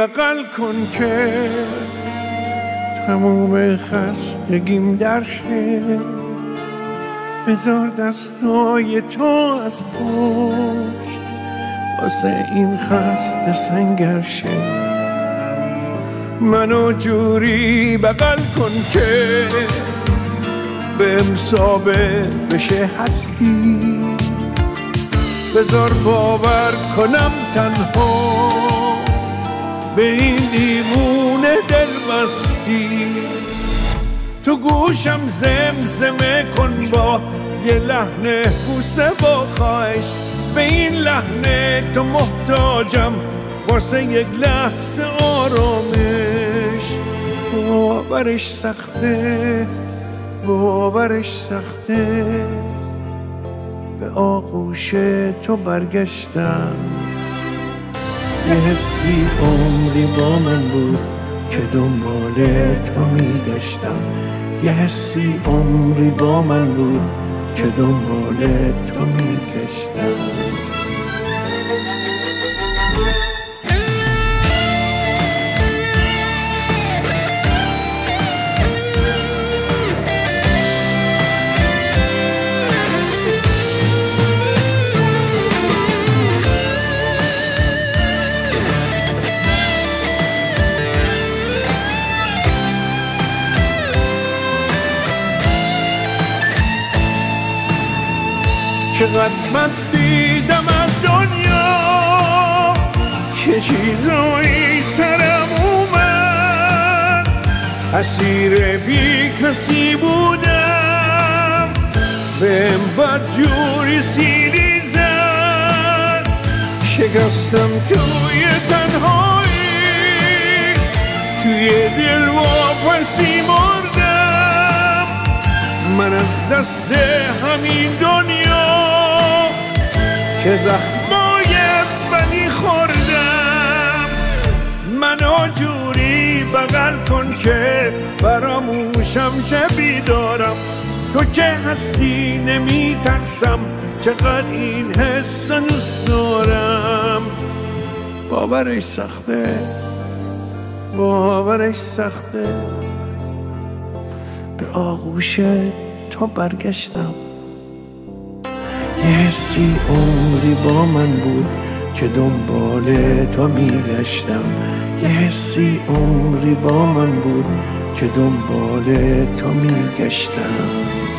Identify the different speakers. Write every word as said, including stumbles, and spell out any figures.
Speaker 1: بغل کن که تموم خستگیم در شه، بذار دستای تو از پشت واسه این خسته سنگر شه. منو جوری بغل کن که بهم ثابت بشه هستی، بذار باور کنم تنها به این دیوونه دل بستی. تو گوشم زمزمه کن با یه لحن بوسه با خواهش، به این لحن تو محتاجم واسه یک لحظه آرامش. باورش سخته باورش سخته به آغوش تو برگشتم. یه حسی عمری با من بود که دنبال تو میگشتم. یه حسی عمری با من بود که دنبال تو میگشتم. چقدر من دیدم از دنیا که چیزایی سرم اومد، اسیر بی کسی بودم، بهم بدجوری سیلی زد. شکستم توی تنهایی، توی دل واپسی مردم. من از دست همین دنیا چه زخمای بدی خوردم. منو جوری بغل کن که فراموشم شبی دارم. تو که هستی نمی ترسم، چقدر این حس دوست دارم. باورش سخته باورش سخته به آغوش تو برگشتم. یه حسی عمری با من بود که دنبال تو میگشتم. یه حسی عمری با من بود که دنبال تو میگشتم.